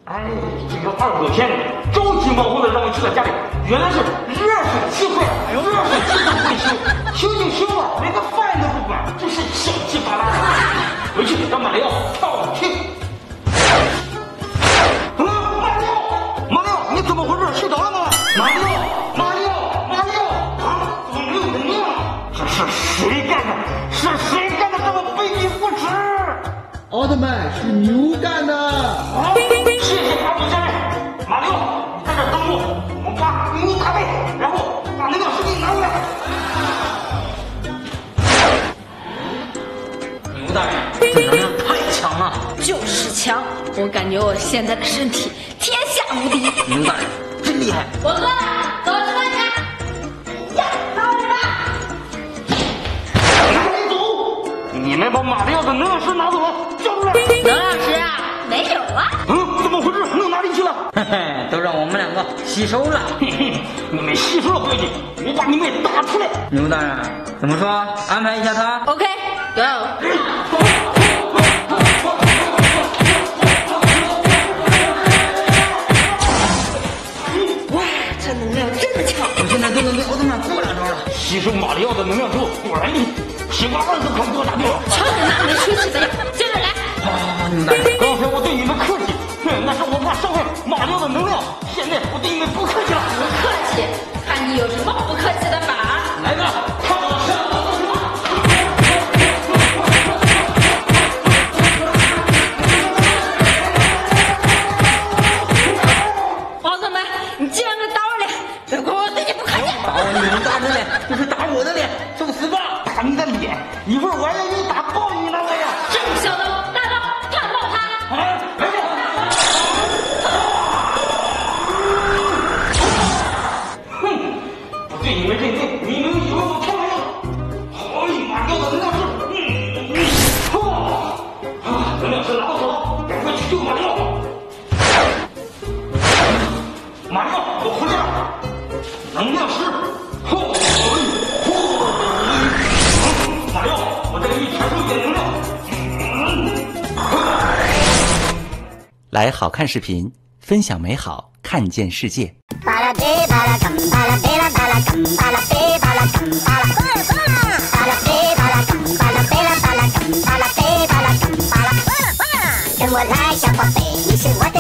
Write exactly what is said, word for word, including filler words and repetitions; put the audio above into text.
哎，这个二狗先生着急忙慌的让我去他家里，原来是热水器坏了，热水器都不会修，修就修了，连个饭都不管，真是小气巴拉的。回去让马里奥道歉。嗯，马里奥，马里奥，你怎么回事？睡着了吗？马里奥，马里奥，马里奥，啊，怎么没有能量了？这是谁干的？是谁干的？这么卑鄙不耻！ 奥特曼是牛干的。 啊，谢谢二狗先生。马里奥，你在这等我，我把牛打败，然后把能量石给拿过来。牛大人，这能量太强了。 就是强，我感觉我现在的身体天下无敌。 牛大人真厉害。 我饿了，走去饭去。呀，老实吧。 拿你走！你们把马里奥的能量石拿走了，交出来。 能量石啊，没有啊。 嗯，怎么回事？弄哪里去了？ 嘿嘿，都让我们两个吸收了。 嘿嘿，你们吸收了不要紧，我把你们打出来。 牛大人，怎么说？安排一下他。 OK，Go。哇，这能量真的强！ 我现在都能对奥特曼过两招了。 吸收马里奥的能量之后，果然厉害，皮娃娃都快给我打掉了。 瞧你那没出息的样，接着来。 啊，牛大人， 刚才我对你们客气，哼，那是我怕伤害马里奥的能量。现在我对你们不客气了。 不客气，看你有什么不客气的法。 来吧，看我上奥特曼！ 奥特曼，你竟然敢打我脸！别怪我对你不客气。 打我牛大人脸，就是打我的脸，受死吧！ 打你的脸，一会儿我还要用打爆你呢，我呀！ 这么小的大刀，看爆他！ 哎，来吧！哼，我对你们认真，你们以为我开玩笑？好，马里奥的能量石，嗯嗯，嚯！啊，能量石拿到手了，赶快去救马里奥！马里奥，我回来了！能量石，嚯！马里奥，我再给你传输一点能量。 来好看视频，分享美好，看见世界。 巴拉贝巴拉កំ巴拉贝拉巴拉កំ巴拉贝巴拉កំ巴拉巴拉贝巴拉កំ巴拉贝拉巴拉កំ巴拉贝巴拉កំ巴拉，跟我来小宝贝，你是我的。